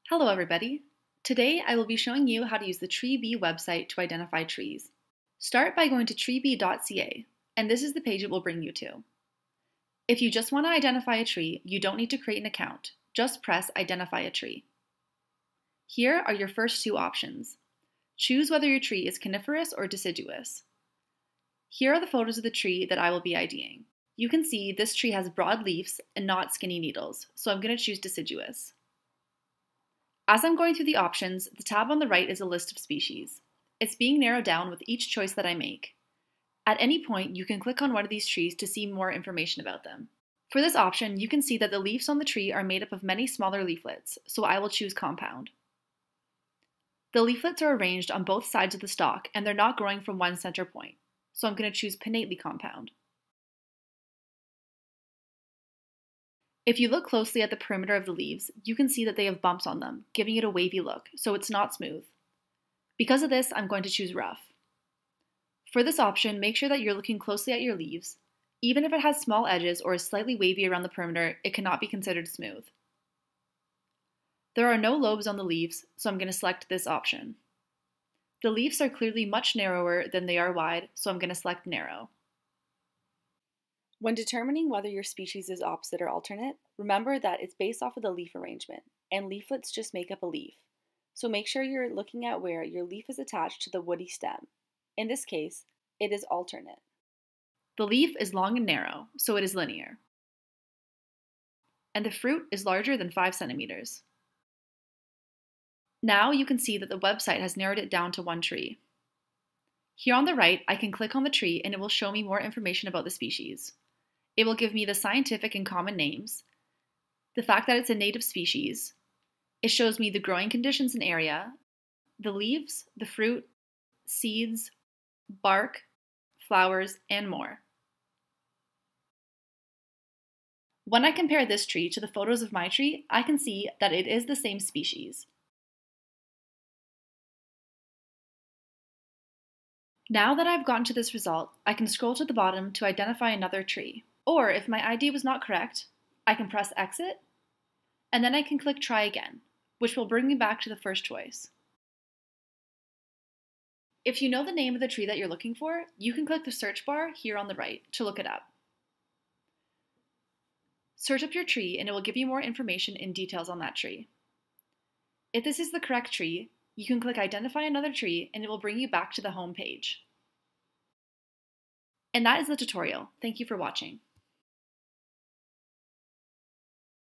Hello everybody! Today I will be showing you how to use the TreeBee website to identify trees. Start by going to treebee.ca, and this is the page it will bring you to. If you just want to identify a tree, you don't need to create an account. Just press Identify a Tree. Here are your first two options. Choose whether your tree is coniferous or deciduous. Here are the photos of the tree that I will be IDing. You can see this tree has broad leaves and not skinny needles, so I'm going to choose deciduous. As I'm going through the options, the tab on the right is a list of species. It's being narrowed down with each choice that I make. At any point, you can click on one of these trees to see more information about them. For this option, you can see that the leaves on the tree are made up of many smaller leaflets, so I will choose compound. The leaflets are arranged on both sides of the stalk and they're not growing from one center point, so I'm going to choose pinnately compound. If you look closely at the perimeter of the leaves, you can see that they have bumps on them, giving it a wavy look, so it's not smooth. Because of this, I'm going to choose rough. For this option, make sure that you're looking closely at your leaves. Even if it has small edges or is slightly wavy around the perimeter, it cannot be considered smooth. There are no lobes on the leaves, so I'm going to select this option. The leaves are clearly much narrower than they are wide, so I'm going to select narrow. When determining whether your species is opposite or alternate, remember that it's based off of the leaf arrangement, and leaflets just make up a leaf. So make sure you're looking at where your leaf is attached to the woody stem. In this case, it is alternate. The leaf is long and narrow, so it is linear. And the fruit is larger than 5 centimeters. Now you can see that the website has narrowed it down to one tree. Here on the right, I can click on the tree and it will show me more information about the species. It will give me the scientific and common names, the fact that it's a native species. It shows me the growing conditions and area, the leaves, the fruit, seeds, bark, flowers, and more. When I compare this tree to the photos of my tree, I can see that it is the same species. Now that I've gotten to this result, I can scroll to the bottom to identify another tree. Or if my ID was not correct, I can press Exit, and then I can click Try Again, which will bring me back to the first choice. If you know the name of the tree that you're looking for, you can click the search bar here on the right to look it up. Search up your tree and it will give you more information and details on that tree. If this is the correct tree, you can click Identify Another Tree and it will bring you back to the home page. And that is the tutorial. Thank you for watching.